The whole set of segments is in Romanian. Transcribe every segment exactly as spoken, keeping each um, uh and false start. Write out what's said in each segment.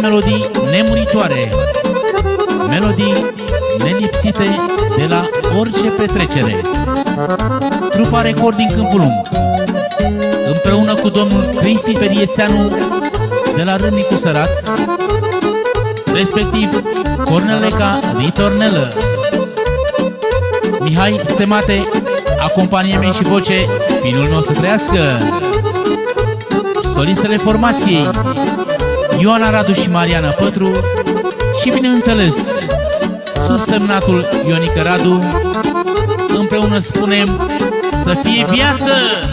melodii nemuritoare, melodii nelipsite de la orice petrecere. Trupa Record din Câmpul Lung, împreună cu domnul Cristi Periețeanu de la Râmnicu Sărat, respectiv Corneleca Ritornelă, Mihai Stemate, acompaniament și voce, Finul nostru să trăiască, Stolisele formației, Ioana Radu și Mariana Pătru și, bineînțeles, subsemnatul Ionică Radu. Împreună spunem să fie viață!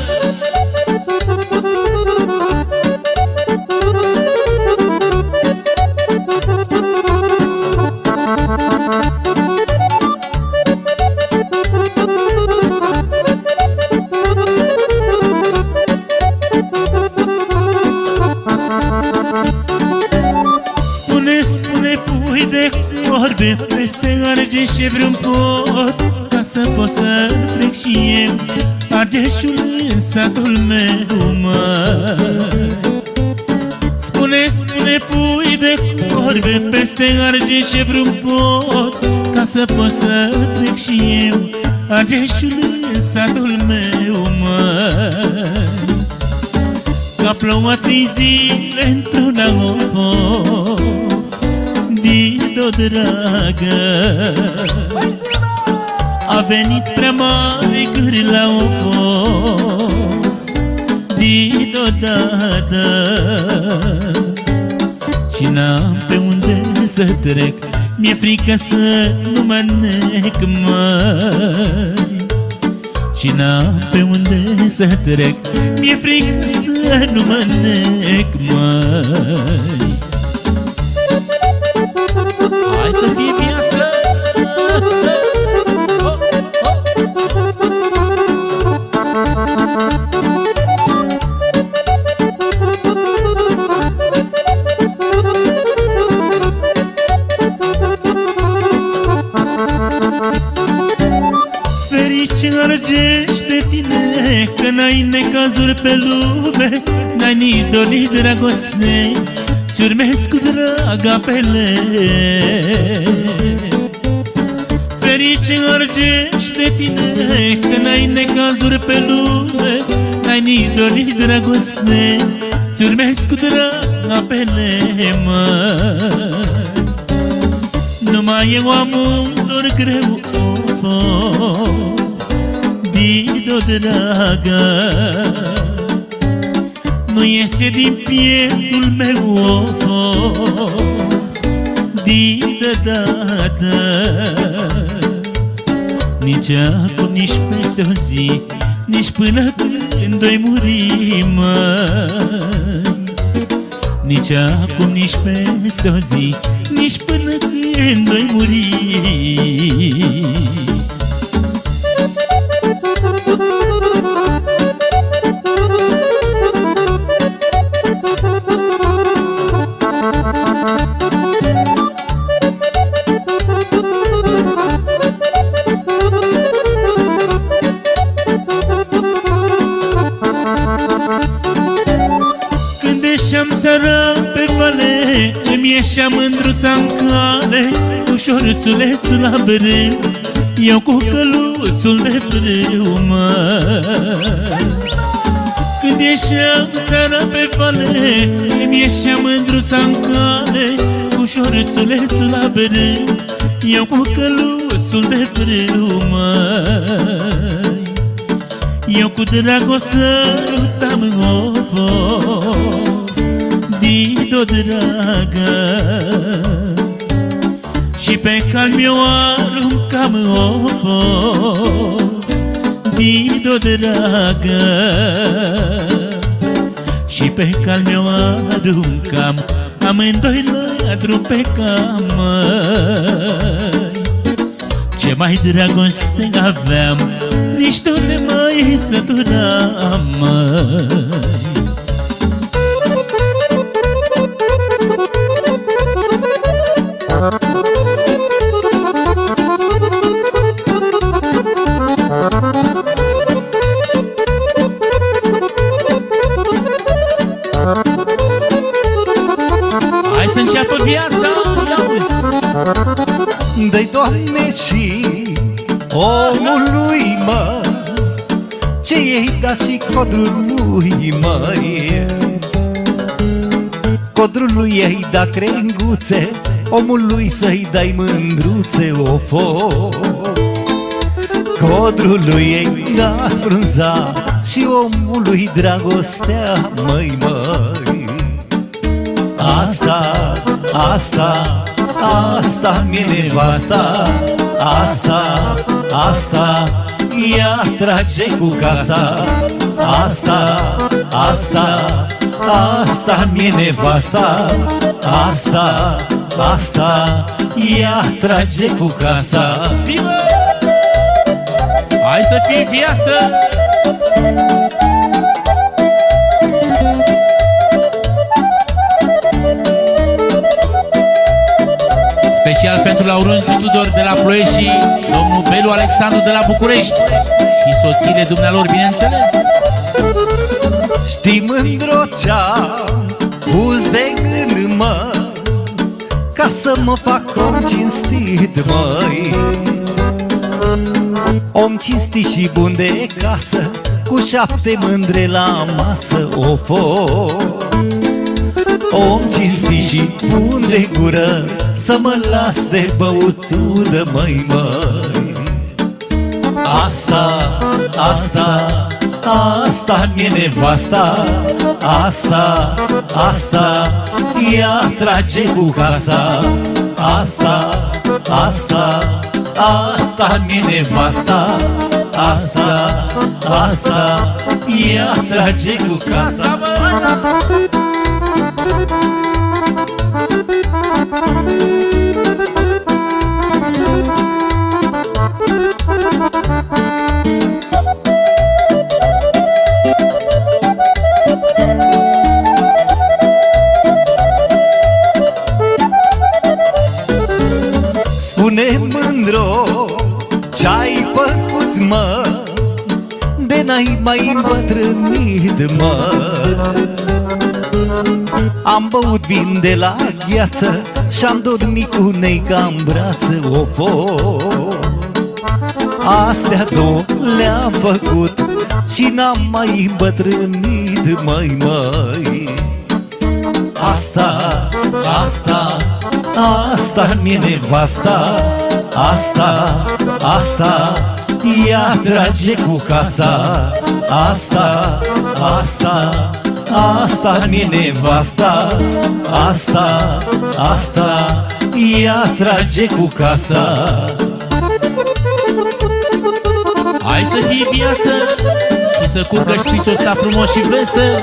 Peste arge și vreun pot, ca să pot să trec și eu Argeșul în satul meu, măi. Spune, spune, pui de corbe, peste arge și vreun pot, ca să pot să trec și eu Argeșul în satul meu, măi. Ca plouă trei zile într-una of, Dido dragă, a venit prea mare câri la of, Dido dada, și n-am pe unde să trec, mi-e frică să nu mă nec, măi. Și n-am pe unde să trec, mi-e frică să nu mă nec, măi. Hai să fie viață! Oh, oh. Ferice argești de tine, că n-ai necazuri pe lume, n-ai nici dor, nici dragoste, ți-urmezi cu drag apele. Ferice argești de tine, că n-ai necazuri pe lume, n-ai nici dor, nici dragoste, ți-urmezi cu drag apele, măi. Numai eu am un dor greu, of, of, Dido dragă, nu iese din pieptul meu, of, of, Dido dada. Nici acum, nici peste o zi, nici până când doi muri, măi. Nici acum, nici peste o zi, nici până când doi muri. Îmi ieșea mândruța-n cale, cu șorțulețul la brâu, eu cu căluțul de frâu, măi. Când ieșeam seara pe vale, îmi ieșea mândruța-n cale, cu șorțulețul la brâu, eu cu căluțul de frâu, măi. Eu cu dragoste sărutam, of, of, Dido dragă, și pe cal mi-o aruncam, of, of, Dido dragă, și pe cal mi-o aruncam, amândoi la drum pe cam, măi. Ce mai dragoste aveam, nici tu ne mai săturam, măi. Hai să înceapă Doamne, și omului, mă, ce ei da și codrului, măi. Codrului ei da crenguțe, omului să-i dai mândruțe, ofo. Codrului ei da frunza și omului dragostea, măi, măi. Asta, asta, asta mi-e nevasta, asta, asta, ea trage cu casa. Asta, asta, asta mi-e nevasta, asta, asta, ea trage cu casa. Zi-mă! Hai să fie viață! Special pentru Laurențiu Tudor de la Ploiești și domnul Belu Alexandru de la București și soțiile dumnealor, bineînțeles. Știi, mândro, ce-am pus de gând, mă, ca să mă fac om cinstit, măi. Om cinstit și bun de casă, cu șapte mândre la masă, ofo. Om cinstit și bun de gură, să mă las de băutură, măi, măi. Asta, asta, asta mi-e nevasta, asta, asta, ea trage cu casa. Asta, asta, asta mi-e nevasta, asta, asta, ea trage cu casa. Spune, mândro, ce-ai făcut, mă, de n-ai mai îmbătrânit, mă. Am băut vin de la gheață și-am dormit cu neica în brață, ofo. Astea două le-am făcut și n-am mai îmbătrânit, măi, măi. Asta, asta, asta mi-e nevasta, asta, asta, ea trage cu casa. Asta, asta, asta mi-e nevasta, asta, asta, ea trage cu casa. Hai să fie viață și să curgă șprițul ăsta frumos și vesel.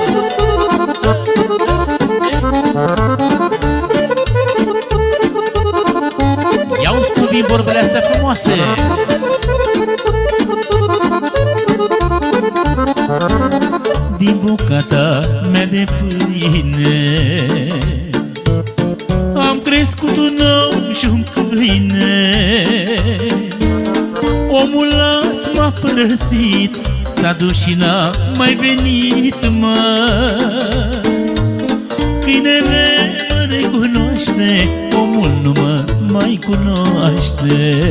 Ia-uzi cum vin vorbele astea frumoase. Din bucata mea de pâine am crescut un om și un câine. Omul las m-a părăsit, s-a dus și n-a mai venit, mă. Câinele mă recunoaște, omul nu mă mai cunoaște.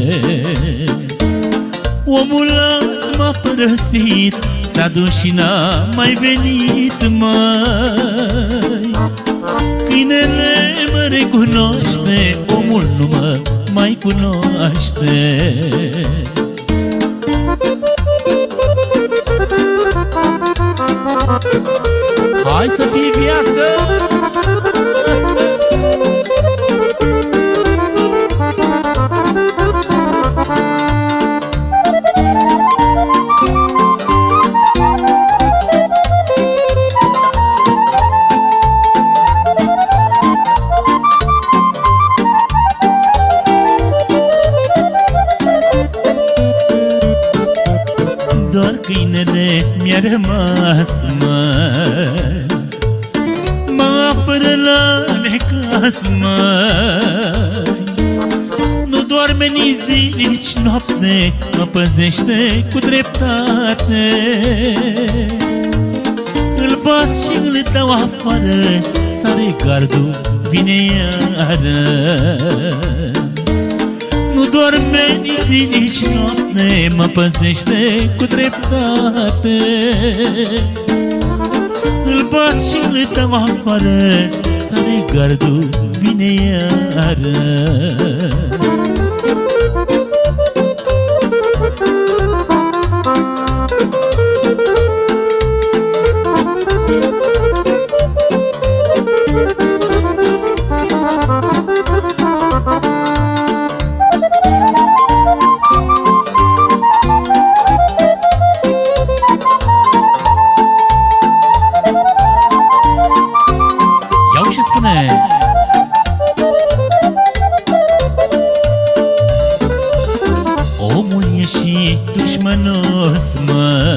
Omul las m-a părăsit, s-a dus și n-a mai venit, măi. Câinele mă recunoaște, omul nu mă mai cunoaște. Hai să fie viață! Doar câinele mi-a rămas, măi, mă apără la necas, măi. Nu doarme nici zi, nici noapte, mă păzește cu dreptate. Îl bat și îl dau afară, sare gardul, vine iară. nu doarme nici zi, nici noapte, mă păzește cu dreptate. Îl bat și îl dau afară, sare gardul, vine iară. Omul e și dușmănos, mă,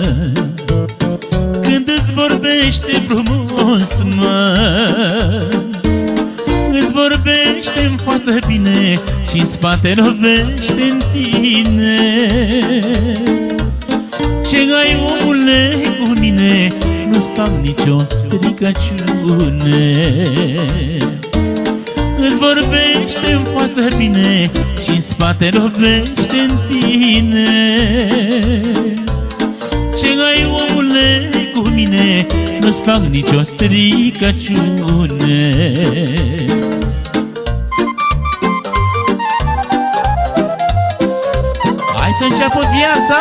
când îți vorbește frumos, mă, îți vorbește în față bine și în spate lovește în tine. Ce ai, omule, cu mine, nu-ți fac nicio stricăciune. Îți vorbește în față bine și în spate lovește în tine. Ce ai, omule, cu mine, nu-ți fac nicio stricăciune. Hai să înceapă viața!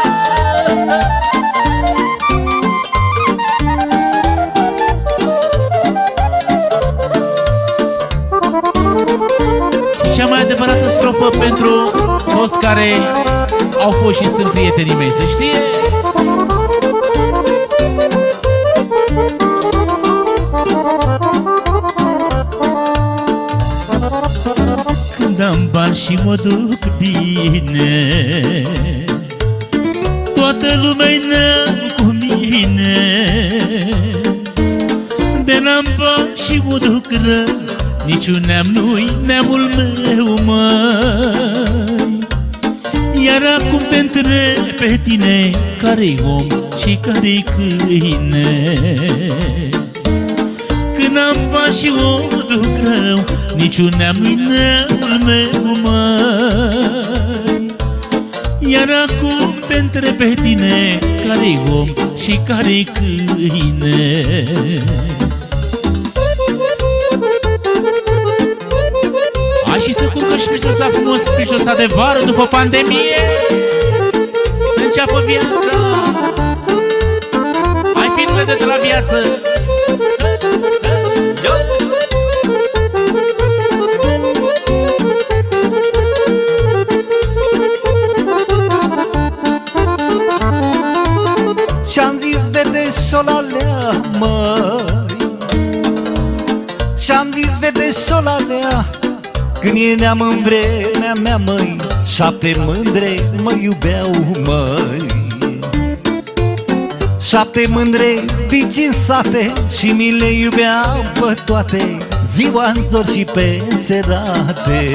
Cea mai adevărată strofă pentru toți care au fost și sunt prietenii mei, să știe. Când am bani și mă duc bine, toată lumea-i neam cu mine. De n-am bani și mă duc rău, niciun neam nu-i neamul meu, măi. Iar acum te întreb pe tine, care-i om și care-i câine? Când am bani și o duc rău, niciun neam nu-i neamul meu, măi. Iar acum te întreb pe tine, care-i om și care-i câine? Hai și să cucă și picioța frumos, picioța de vară după pandemie. Să înceapă viața. Hai, filmele de la viață. Și-am zis, vede șolalea, măi, și-am zis, vede șolalea, când e neam în vremea mea, măi, șapte mândre mă iubeau, măi. Șapte mândre dici în sate și mi le iubeau pe toate, ziua-n zor și pe serate.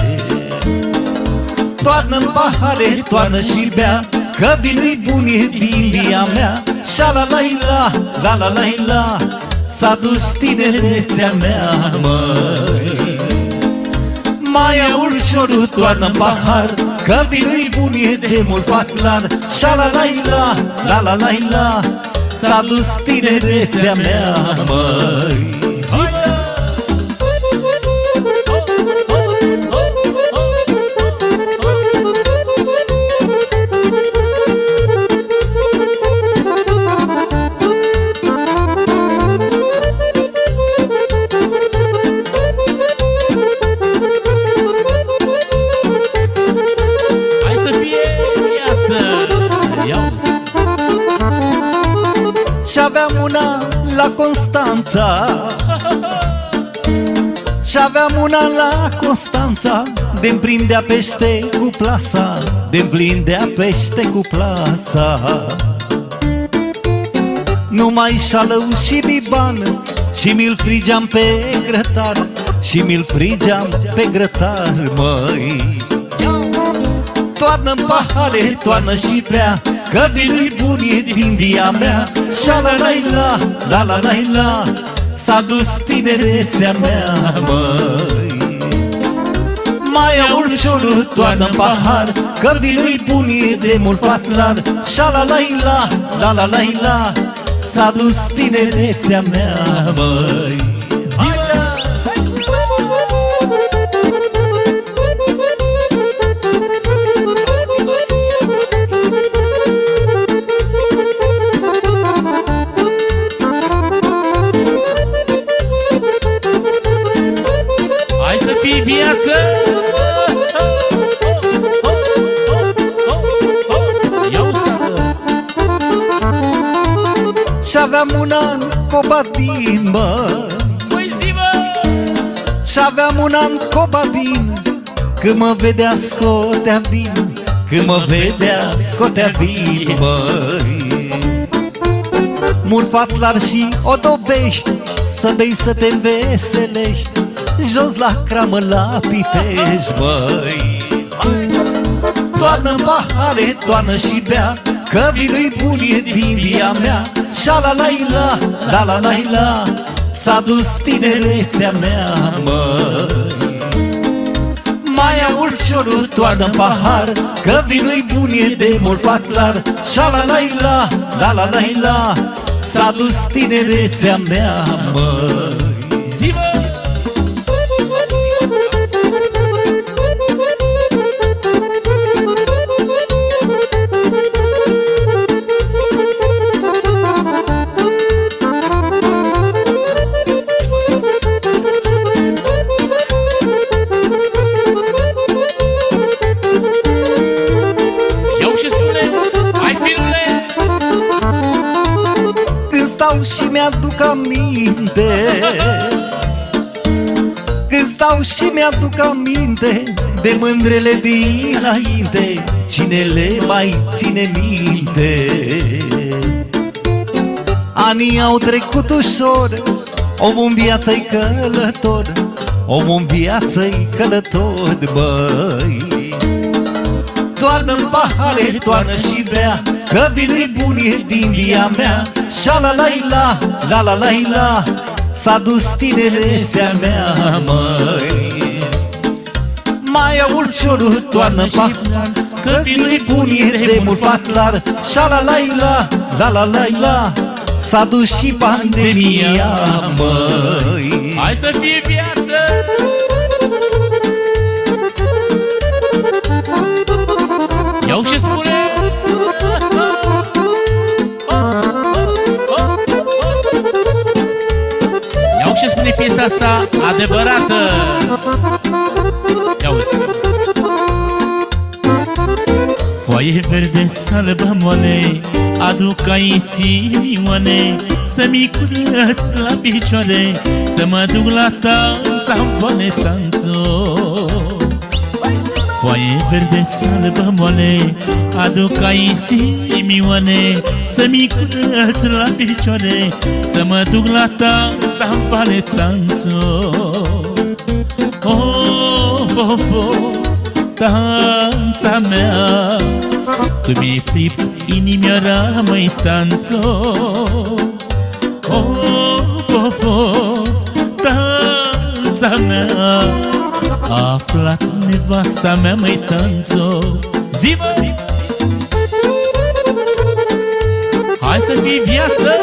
Toarnă-n pahare, toarnă și bea, că vinul-i bun e din via mea. Șa-la-la-i-la, la-la-la-i-la, s-a dus tinerețea mea, măi. Mai aur șorul, toarnă-n pahar, că vinul-i bun e de mult fac clar. Șa-la-la-i-la, la-la-la-i-la, s-a dus tinerețea mea, măi. Și-aveam una la Constanța, și-aveam una la Constanța, de-mi prindea pește cu plasa, de-mi prindea pește cu plasa. Numai șalău și biban, și mi-l frigeam pe grătar, și mi-l frigeam pe grătar, măi. Toarnă-n pahare, toarnă și bea, că vinul-i bun e din via mea. Șa-la-la-i-la, la-la-la-i-la, s-a dus tinerețea mea, măi. Mai ia ulciorul, toarnă-n pahar, că vinul-i bun e de mult fatlar. Șa-la-la-i-la, la-la-la-i-la, s-a dus tinerețea mea, măi. Hai să fie viață! Și-aveam un an Cobadin, mă. Păi zi, mă! Și-aveam un an Cobadin, când mă vedea scotea vin, când mă vedea scotea vin, măi. Murfatlar și o dovești, să bei să te veselești, jos la cramă la Pitești, măi. Toarnă-n pahare, toarnă și bea, că vinul-i bun e din via mea. Șa-la-la-i-la, la-la-la-i-la, s-a dus tinerețea mea, măi. Mai ia ulciorul, toarnă-n pahar, că vinul-i bun e de mult fatlar. Șa-la-la-i-la, la-la-la-i-la, s-a dus tinerețea mea, măi. Zi, mă! Și mi-aduc aminte, când stau și mi-aduc aminte de mândrele dinainte, cine le mai ține minte? Anii au trecut ușor, omul în viață-i călător, omul în viață-i călător, băi. Toarnă-n pahare, toarnă și bea, că vinul-i bun e din via mea. Șa-la-la-i-la, la-la-la-i-la, s-a dus tinerețea mea, măi. Mai ia ulciorul, toarnă-n pahare, că vinul-i bun e de mult fatlar. Șa-la-la-i-la, la-la-la-i-la, s-a dus și pandemia, măi. Hai să fie viață! Iau și spune! Iau și spune piesa asta adevărată! Ia-uzi! Foaie verde, salbă moale, aduc ai sinioane, să-mi curăț la picioare, să mă duc la tanța-n vale tanțo. Foaie verde, salbă moale, aduc ai sinioane, să-mi curăț la picioare, să mă duc la tanța-n vale tanțo. Of, of, of, tanța mea, tu mi-ai fript inimioara, măi tanțo. Of, of, of, tanța mea, a aflat nevasta mea, măi tanțo. Zi, măi! Hai să fie viață!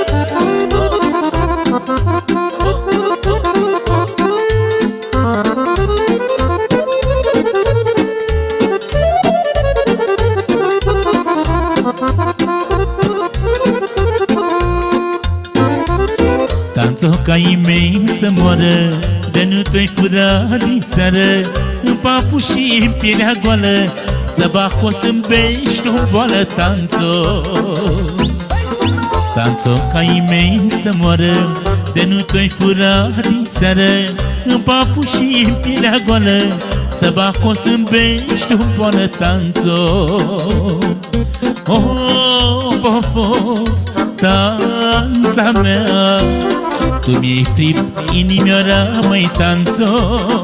Tanțo, caii mei să moară, de nu te-ai fura din seară, în papușii, în pielea goală, să bac-o să-mi bești o boală, tanțo. Tanțo, caii mei să moară, de nu te-ai fura din seară, în papușii, în pielea goală, să bac-o să-mi bești o boală, tanțo. Of, of, of, tanța mea, tu mi-ai fript inimioara, măi tanțo.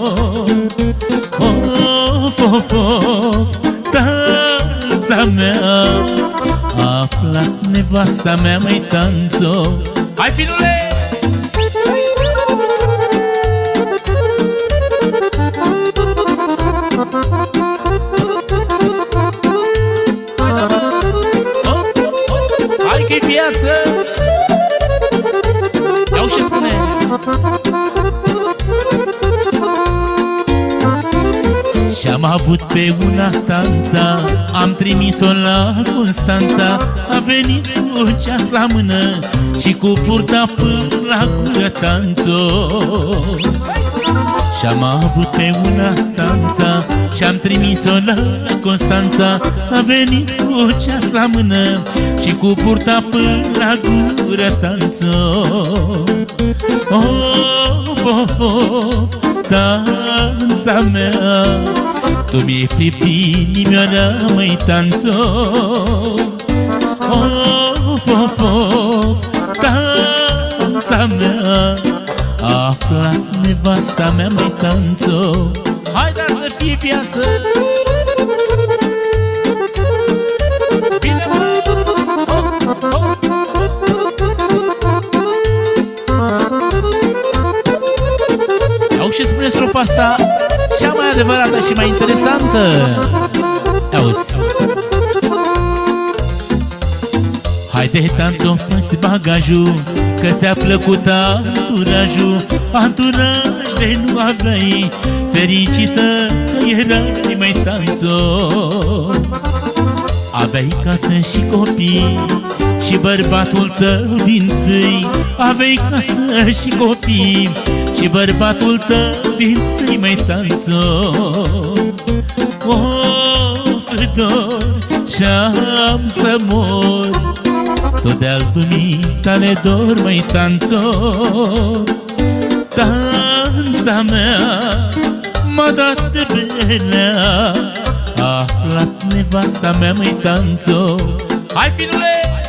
Of, of, of, tanța mea, a aflat nevasta mea, măi tanțo. Hai, finule! Am avut pe una Tanța, am trimis-o la Constanța. A venit cu ceas la mână și cu purta până la gură Tanțo. Și-am avut pe una Tanța și-am trimis-o la Constanța. A venit cu ceas la mână și cu purta până la gură Tanțo. Of, of, of, Tanța mea, tu mi-ai fript inimioara, măi Tanțo. Of, of, of, Tanța mea, a aflat nevasta mea, măi Tanțo. Hai, dar să fie viață! Bine, mă! Oh, oh. Au și spune strofa asta cea mai adevărată și mai interesantă. Auzi. Haide, Tanțo, fă-ți bagajul, că ți-a plăcut anturajul. Anturaj de nu aveai, fericită că erai, măi Tanțo. Aveai casă și copii și bărbatul tău din-tâi. Aveai casă și copii și bărbatul tău din-tâi, măi Tanțo. Of, dor și-am să mor, tot de-al dumitale dor, măi Tanțo. Tanța mea m-a dat de belea, a aflat nevasta mea, măi Tanțo. Hai, finule!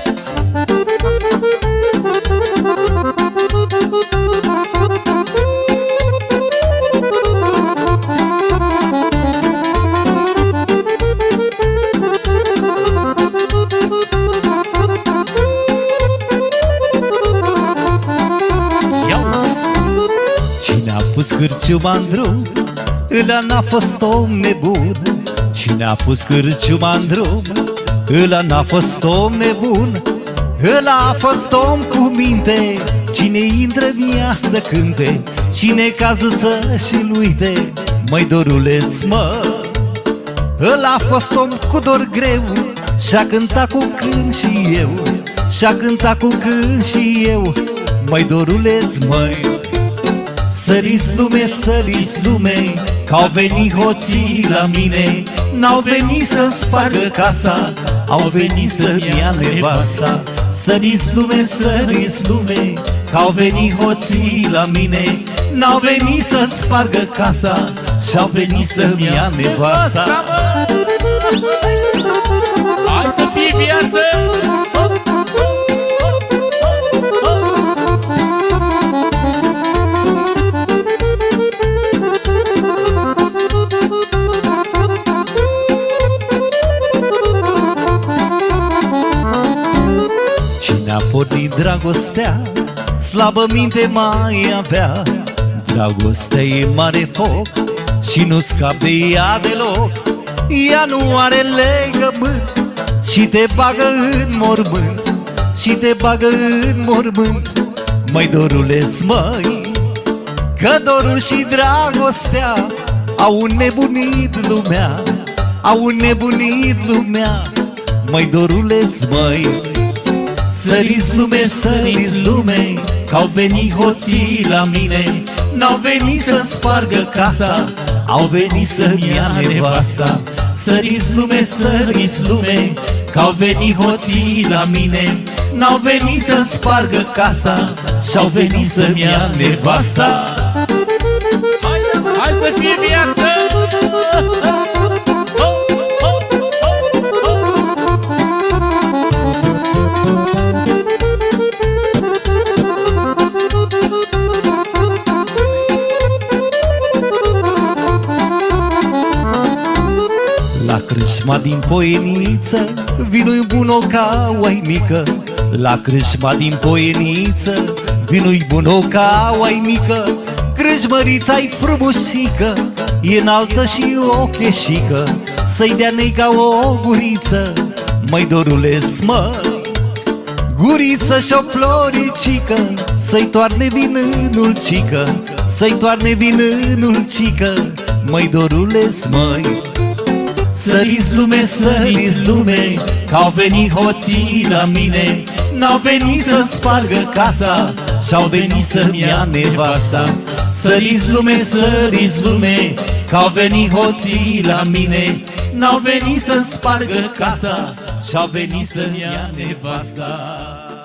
Pus cârciuma în drum, ăla n-a fost om nebun. Cine a pus cârciuma în drum, ăla n-a fost om nebun. Ăla a fost om cu minte, cine intră în ea să cânte, cine cază să și-l uite, măi doruleț, mă. Ăla a fost om cu dor greu și-a cântat cu cânt și eu, și-a cântat cu cânt și eu, măi doruleț, măi. Săriți lume, săriți lume, că-au venit hoții la mine. N-au venit să spargă casa, au venit să-mi ia nevasta. Săriți lume, săriți lume, că-au venit hoții la mine. N-au venit să spargă casa și-au venit să-mi ia nevasta. Hai să fie viață! Cine-a pornit dragostea, slabă minte mai avea. Dragostea e mare foc și nu scap de ea deloc. Ea nu are legământ și te bagă în mormânt, și te bagă în mormânt, măi doruleț, măi. Că dorul și dragostea au înnebunit lumea, au înnebunit lumea, măi doruleț, măi. Săriți lume, săriți lume, că-au venit hoții la mine. N-au venit să spargă casa, au venit să-mi ia nevasta. Săriți lume, săriți lume, că-au venit hoții la mine. N-au venit să spargă casa și-au venit să-mi ia nevasta. Hai, hai să fie viață! La crâșma din Poieniță vinui bun o caua mică. La crâșma din Poieniță vinui bun o caua mică. Crâșmărița-i frumușică, e înaltă și ocheșică, să-i dea neica o guriță, măi doruleț, măi. Guriță și-o floricică, să-i toarne vinânul cică, să-i toarne vinânul cică, măi dorules, măi. Săriți lume, săriți lume, că-au venit hoții la mine. N-au venit să spargă casa și-au venit să-mi ia nevasta. Săriți lume, săriți lume, că-au venit hoții la mine. N-au venit să spargă casa și-au venit să-mi ia nevasta.